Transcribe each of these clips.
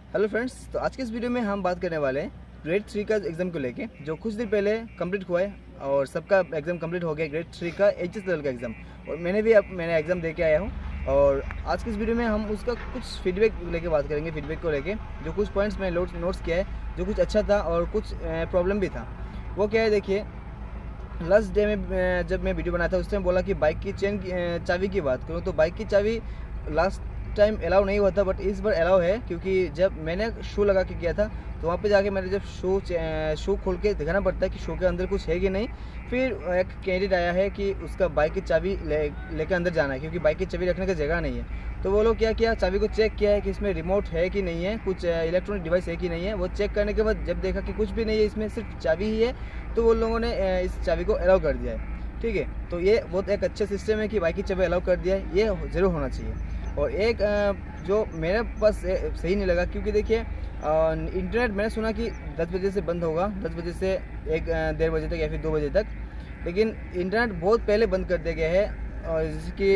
Hello friends, तो आज के इस वीडियो में हम बात करने वाले हैं ग्रेड 3 का एग्ज़ाम को लेके, जो कुछ दिन पहले कंप्लीट हुआ है और सबका एग्ज़ाम कंप्लीट हो गया ग्रेड 3 का एचएस लेवल का एग्ज़ाम। और मैंने एग्ज़ाम दे के आया हूँ और आज के इस वीडियो में हम उसका कुछ फीडबैक लेके बात करेंगे। फीडबैक को लेके जो कुछ पॉइंट्स मैंने नोट्स किया है, जो कुछ अच्छा था और कुछ प्रॉब्लम भी था। वो क्या है, देखिए, लास्ट डे में जब मैं वीडियो बनाया था उस टाइम बोला कि बाइक की चेन चाबी की बात करूँ तो बाइक की चाबी लास्ट टाइम अलाउ नहीं हुआ था, बट इस बार अलाउ है, क्योंकि जब मैंने शू लगा के किया था तो वहाँ पे जाके मैंने जब शू खोल के दिखाना पड़ता है कि शू के अंदर कुछ है कि नहीं। फिर एक कैंडिडेट आया है कि उसका बाइक की चाबी लेकर अंदर जाना है, क्योंकि बाइक की चाबी रखने की जगह नहीं है। तो वो लोग क्या किया, चाबी को चेक किया है कि इसमें रिमोट है कि नहीं है, कुछ इलेक्ट्रॉनिक डिवाइस है कि नहीं है। वो चेक करने के बाद जब देखा कि कुछ भी नहीं है, इसमें सिर्फ चाबी ही है, तो वो लोगों ने इस चाबी को अलाउ कर दिया है। ठीक है, तो ये बहुत एक अच्छा सिस्टम है कि बाइक की चाबी अलाउ कर दिया है, ये ज़रूर होना चाहिए। और एक जो मेरे पास सही नहीं लगा, क्योंकि देखिए इंटरनेट मैंने सुना कि 10 बजे से बंद होगा, 10 बजे से 1-1:30 बजे तक या फिर 2 बजे तक, लेकिन इंटरनेट बहुत पहले बंद कर दिया गया है। और जैसे कि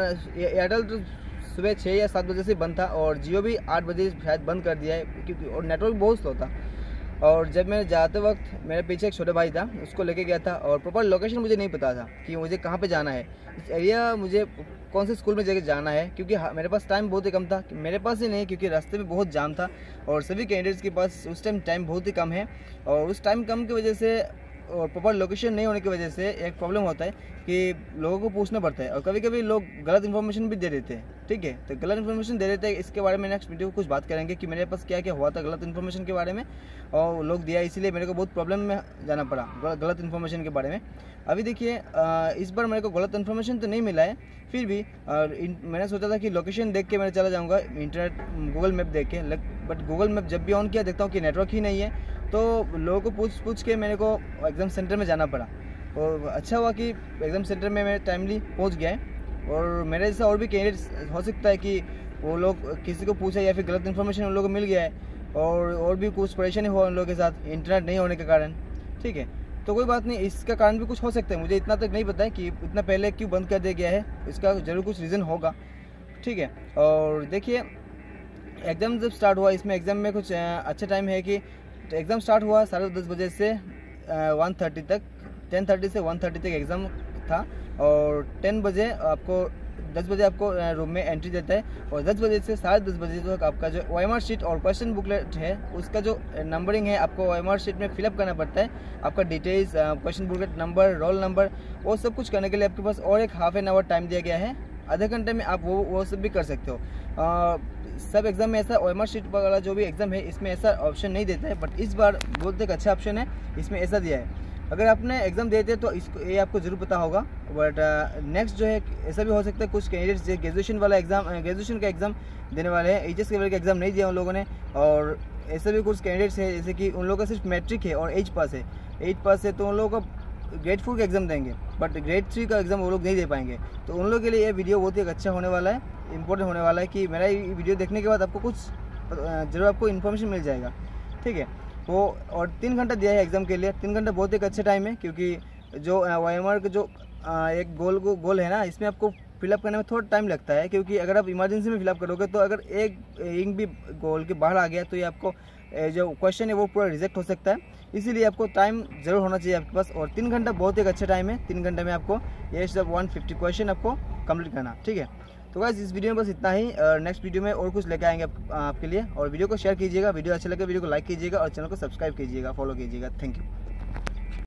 एयरटेल तो सुबह 6 या 7 बजे से बंद था और जियो भी 8 बजे शायद बंद कर दिया है, क्योंकि और नेटवर्क बहुत स्लो था। और जब मैं जाते वक्त मेरे पीछे एक छोटा भाई था, उसको लेके गया था और प्रॉपर लोकेशन मुझे नहीं पता था कि मुझे कहाँ पे जाना है, इस एरिया मुझे कौन से स्कूल में जाके जाना है, क्योंकि मेरे पास टाइम बहुत ही कम था। मेरे पास ही नहीं, क्योंकि रास्ते में बहुत जाम था और सभी कैंडिडेट्स के पास उस टाइम टाइम बहुत ही कम है। और उस टाइम कम की वजह से और प्रॉपर लोकेशन नहीं होने की वजह से एक प्रॉब्लम होता है कि लोगों को पूछना पड़ता है और कभी कभी लोग गलत इन्फॉर्मेशन भी दे देते हैं। ठीक है, तो गलत इन्फॉर्मेशन दे देते हैं, इसके बारे में नेक्स्ट वीडियो में कुछ बात करेंगे कि मेरे पास क्या क्या हुआ था गलत इन्फॉर्मेशन के बारे में और लोग दिया, इसीलिए मेरे को बहुत प्रॉब्लम में जाना पड़ा गलत इन्फॉर्मेशन के बारे में। अभी देखिए, इस बार मेरे को गलत इन्फॉर्मेशन तो नहीं मिला है, फिर भी मैंने सोचा था कि लोकेशन देख के मैं चला जाऊँगा, इंटरनेट गूगल मैप देख के, बट गूगल मैप जब भी ऑन किया देखता हूँ कि नेटवर्क ही नहीं है। तो लोगों को पूछ के मेरे को एग्ज़ाम सेंटर में जाना पड़ा और अच्छा हुआ कि एग्ज़ाम सेंटर में मैं टाइमली पहुंच गया है। और मेरे जैसा और भी कैंडिडेट्स हो सकता है कि वो लोग किसी को पूछा या फिर गलत इन्फॉर्मेशन उन लोगों को मिल गया है और भी कुछ परेशानी हुआ उन लोगों के साथ इंटरनेट नहीं होने के कारण। ठीक है, तो कोई बात नहीं, इसका कारण भी कुछ हो सकता है, मुझे इतना तक नहीं पता है कि इतना पहले क्यों बंद कर दिया गया है, इसका ज़रूर कुछ रीज़न होगा। ठीक है, और देखिए, एग्ज़ाम जब स्टार्ट हुआ, इसमें एग्ज़ाम में कुछ अच्छा टाइम है कि एग्ज़ाम स्टार्ट हुआ 10:30 बजे से 1:30 तक, 10:30 से 1:30 तक एग्ज़ाम था। और 10 बजे आपको 10 बजे आपको रूम में एंट्री देता है और 10 बजे से 10:30 बजे तक आपका जो OMR शीट और क्वेश्चन बुकलेट है उसका जो नंबरिंग है आपको OMR शीट में फिलअप करना पड़ता है। आपका details, question booklet number, roll number, वो सब कुछ करने के लिए आपके पास और एक हाफ एन आवर टाइम दिया गया है। आधे घंटे में आप वो सब भी कर सकते हो। सब एग्ज़ाम में ऐसा OMR शीट वाला जो भी एग्ज़ाम है इसमें ऐसा ऑप्शन नहीं देता है, बट इस बार बहुत एक अच्छा ऑप्शन है, इसमें ऐसा दिया है। अगर आपने एग्ज़ाम देते तो इसको ये आपको ज़रूर पता होगा। बट नेक्स्ट जो है, ऐसा भी हो सकता है कुछ कैंडिडेट्स जो ग्रेजुएशन का एग्ज़ाम देने वाले हैं, एचएस लेवल का एग्ज़ाम नहीं दिया उन लोगों ने। और ऐसे भी कुछ कैंडिडेट्स हैं जैसे कि उन लोगों का सिर्फ मैट्रिक है और 8 पास है, तो उन लोगों का ग्रेड 4 का एग्ज़ाम देंगे, बट ग्रेड 3 का एग्ज़ाम वो लोग नहीं दे पाएंगे। तो उन लोगों के लिए ये वीडियो बहुत ही अच्छा होने वाला है, इंपॉर्टेंट होने वाला है कि मेरा ये वीडियो देखने के बाद आपको कुछ ज़रूर आपको इन्फॉर्मेशन मिल जाएगा। ठीक है, वो और 3 घंटा दिया है एग्ज़ाम के लिए। 3 घंटा बहुत एक अच्छा टाइम है, क्योंकि जो OMR का जो एक गोल है ना, इसमें आपको फिलअप करने में थोड़ा टाइम लगता है, क्योंकि अगर आप इमरजेंसी में फिलअप करोगे तो अगर एक इंक भी गोल के बाहर आ गया तो ये आपको जो क्वेश्चन है वो पूरा रिजेक्ट हो सकता है। इसीलिए आपको टाइम ज़रूर होना चाहिए आपके पास, और 3 घंटा बहुत एक अच्छा टाइम है। 3 घंटे में आपको ये सब 150 क्वेश्चन आपको कंप्लीट करना। ठीक है, तो गाइस इस वीडियो में बस इतना ही, और नेक्स्ट वीडियो में और कुछ लेके आएंगे आपके लिए। और वीडियो को शेयर कीजिएगा, वीडियो अच्छा लगे वीडियो को लाइक कीजिएगा और चैनल को सब्सक्राइब कीजिएगा, फॉलो कीजिएगा। Thank you.